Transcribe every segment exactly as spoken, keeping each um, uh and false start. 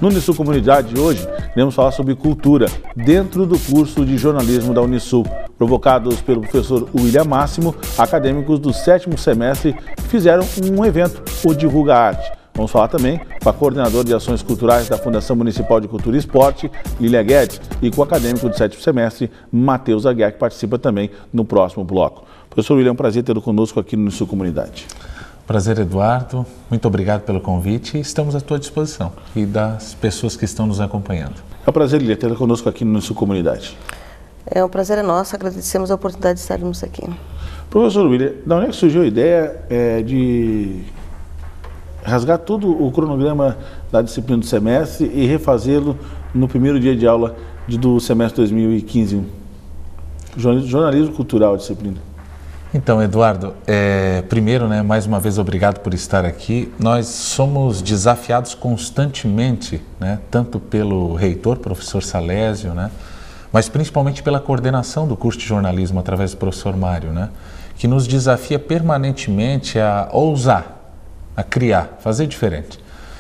No Unisul Comunidade de hoje, iremos falar sobre cultura dentro do curso de jornalismo da Unisul. Provocados pelo professor William Máximo, acadêmicos do sétimo semestre fizeram um evento, o Divulga Arte. Vamos falar também com a coordenadora de ações culturais da Fundação Municipal de Cultura e Esporte, Lília Guedes, e com o acadêmico do sétimo semestre, Matheus Aguiar, que participa também no próximo bloco. Professor William, é um prazer tê-lo conosco aqui no Unisul Comunidade. Prazer, Eduardo. Muito obrigado pelo convite. Estamos à tua disposição e das pessoas que estão nos acompanhando. É um prazer, Lília, tê-lo conosco aqui no Unisul Comunidade. É um prazer é nosso, agradecemos a oportunidade de estarmos aqui. Professor William, da onde é que surgiu a ideia é, de rasgar todo o cronograma da disciplina do semestre e refazê-lo no primeiro dia de aula de, do semestre dois mil e quinze? Jornalismo cultural, a disciplina. Então, Eduardo, é, primeiro, né, mais uma vez, obrigado por estar aqui. Nós somos desafiados constantemente, né, tanto pelo reitor, professor Salésio, né, mas principalmente pela coordenação do curso de jornalismo através do professor Mário, né, que nos desafia permanentemente a ousar, a criar, fazer diferente.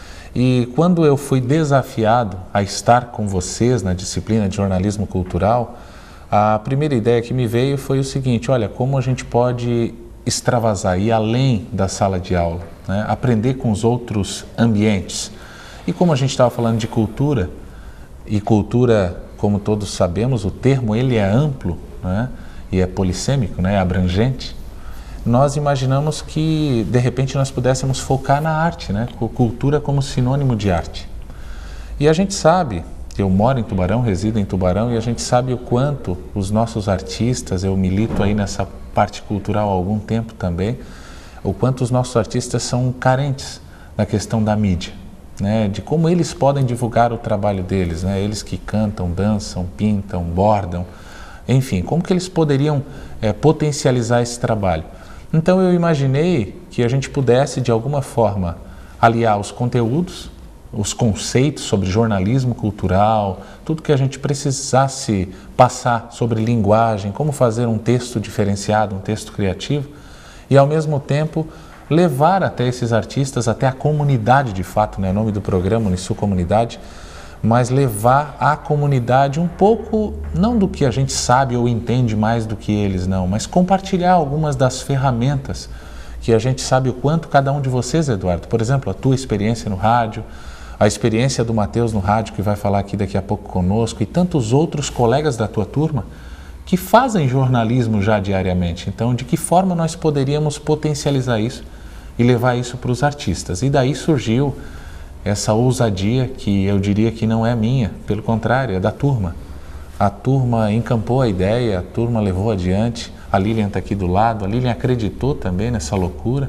E quando eu fui desafiado a estar com vocês na disciplina de jornalismo cultural, a primeira ideia que me veio foi o seguinte: olha, como a gente pode extravasar, ir além da sala de aula, né? Aprender com os outros ambientes. E como a gente estava falando de cultura, e cultura, como todos sabemos, o termo ele é amplo, né? E é polissêmico, né? É abrangente. Nós imaginamos que, de repente, nós pudéssemos focar na arte, né? Cultura como sinônimo de arte. E a gente sabe, eu moro em Tubarão, resido em Tubarão, e a gente sabe o quanto os nossos artistas, eu milito aí nessa parte cultural há algum tempo também, o quanto os nossos artistas são carentes na questão da mídia, né? De como eles podem divulgar o trabalho deles, né? Eles que cantam, dançam, pintam, bordam, enfim, como que eles poderiam é, potencializar esse trabalho? Então eu imaginei que a gente pudesse, de alguma forma, aliar os conteúdos, os conceitos sobre jornalismo cultural, tudo que a gente precisasse passar sobre linguagem, como fazer um texto diferenciado, um texto criativo, e ao mesmo tempo levar até esses artistas, até a comunidade de fato, né, o nome do programa, Unisul Comunidade, mas levar à comunidade um pouco, não do que a gente sabe ou entende mais do que eles, não, mas compartilhar algumas das ferramentas que a gente sabe o quanto cada um de vocês, Eduardo, por exemplo, a tua experiência no rádio, a experiência do Matheus no rádio, que vai falar aqui daqui a pouco conosco, e tantos outros colegas da tua turma que fazem jornalismo já diariamente. Então, de que forma nós poderíamos potencializar isso e levar isso para os artistas? E daí surgiu essa ousadia que eu diria que não é minha, pelo contrário, é da turma. A turma encampou a ideia, a turma levou adiante, a Lilian está aqui do lado, a Lilian acreditou também nessa loucura.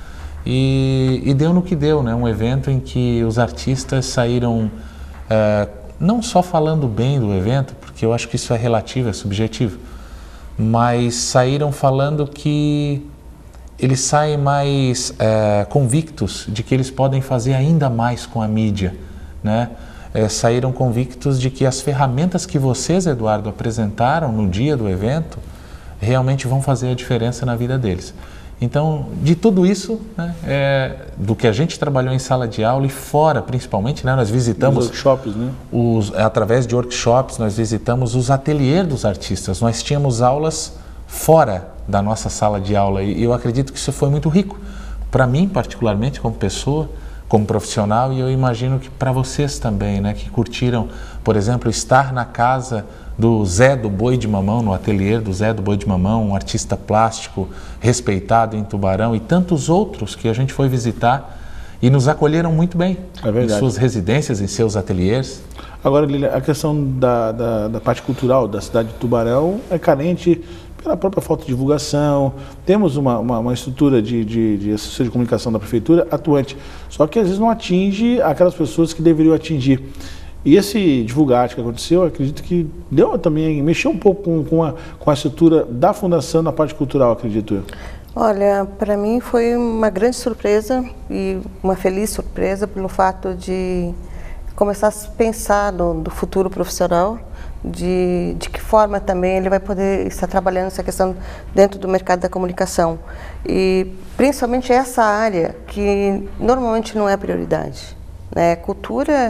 E, e deu no que deu, né? Um evento em que os artistas saíram é, não só falando bem do evento, porque eu acho que isso é relativo, é subjetivo, mas saíram falando que eles saem mais é, convictos de que eles podem fazer ainda mais com a mídia, né? É, saíram convictos de que as ferramentas que vocês, Eduardo, apresentaram no dia do evento realmente vão fazer a diferença na vida deles. Então, de tudo isso, né, é, do que a gente trabalhou em sala de aula e fora, principalmente, né, nós visitamos... Os workshops, né? Os, através de workshops, nós visitamos os ateliês dos artistas. Nós tínhamos aulas fora da nossa sala de aula e eu acredito que isso foi muito rico. Para mim, particularmente, como pessoa, como profissional, e eu imagino que para vocês também, né, que curtiram, por exemplo, estar na casa do Zé do Boi de Mamão, no ateliê do Zé do Boi de Mamão, um artista plástico respeitado em Tubarão, e tantos outros que a gente foi visitar e nos acolheram muito bem, é verdade, em suas residências, em seus ateliês. Agora, Lília, a questão da, da, da parte cultural da cidade de Tubarão é carente pela própria falta de divulgação. Temos uma, uma, uma estrutura de, de, de assessoria de comunicação da prefeitura atuante, só que às vezes não atinge aquelas pessoas que deveriam atingir. E esse Divulga Arte que aconteceu, eu acredito que deu também, mexeu um pouco com, com, a, com a estrutura da fundação na parte cultural, acredito eu. Olha, para mim foi uma grande surpresa e uma feliz surpresa pelo fato de começar a pensar no, do futuro profissional, de, de que forma também ele vai poder estar trabalhando essa questão dentro do mercado da comunicação. E principalmente essa área que normalmente não é prioridade, né? Cultura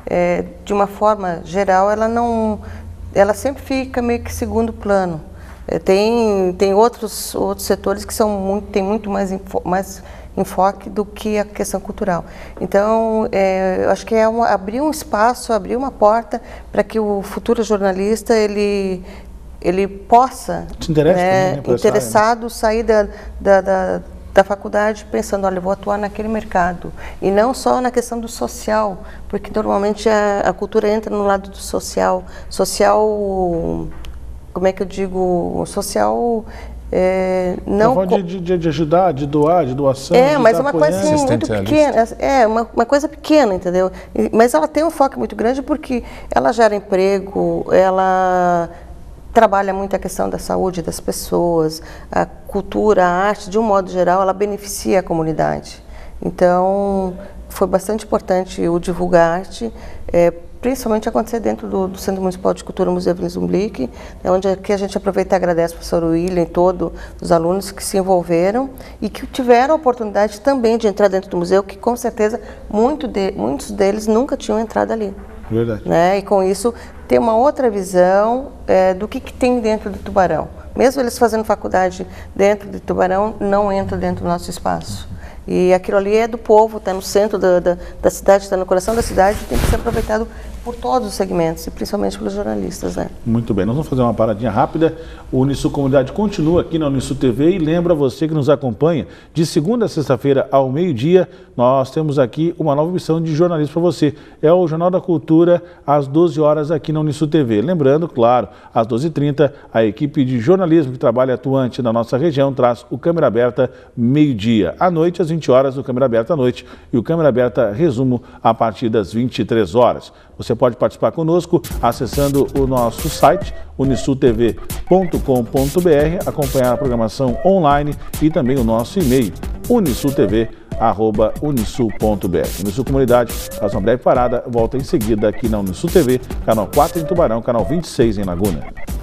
é, de uma forma geral, ela não, ela sempre fica meio que segundo plano. É, tem tem outros outros setores que são muito, tem muito mais info, mais enfoque do que a questão cultural. Então, é, eu acho que é uma, abrir um espaço, abrir uma porta para que o futuro jornalista ele ele possa, Se interessa né, também, né, por essa interessado, área, né? sair da, da, da, da faculdade pensando, olha, eu vou atuar naquele mercado. E não só na questão do social, porque normalmente a, a cultura entra no lado do social. Social, como é que eu digo? Social... É, não de, de, de ajudar, de doar, de doação. É, mas de uma coisa assim, muito pequena. É, uma, uma coisa pequena, entendeu? E, mas ela tem um foco muito grande porque ela gera emprego, ela trabalha muito a questão da saúde das pessoas, a cultura, a arte, de um modo geral, ela beneficia a comunidade. Então, foi bastante importante o divulgar arte, é, principalmente acontecer dentro do, do Centro Municipal de Cultura Museu Wilson Blick, é onde aqui a gente aproveita e agradece ao professor William e todos os alunos que se envolveram e que tiveram a oportunidade também de entrar dentro do museu, que com certeza muito de, muitos deles nunca tinham entrado ali. Verdade. Né? E com isso ter uma outra visão é, do que, que tem dentro do Tubarão. Mesmo eles fazendo faculdade dentro de Tubarão, não entra dentro do nosso espaço. E aquilo ali é do povo, está no centro da, da, da cidade, está no coração da cidade, tem que ser aproveitado por todos os segmentos, e principalmente pelos jornalistas, né? Muito bem, nós vamos fazer uma paradinha rápida. O Unisul Comunidade continua aqui na Unisul T V e lembra você que nos acompanha, de segunda a sexta-feira ao meio-dia, nós temos aqui uma nova missão de jornalismo para você. É o Jornal da Cultura, às doze horas aqui na Unisul T V. Lembrando, claro, às doze e trinta, a equipe de jornalismo que trabalha atuante na nossa região traz o Câmera Aberta meio-dia. À noite, às vinte horas, o Câmera Aberta à noite e o Câmera Aberta resumo a partir das vinte e três horas. Você pode participar conosco acessando o nosso site unisul t v ponto com ponto b r, acompanhar a programação online e também o nosso e-mail unisul t v arroba unisul ponto b r. Unisul Comunidade faz uma breve parada, volta em seguida aqui na Unisul T V, canal quatro em Tubarão, canal vinte e seis em Laguna.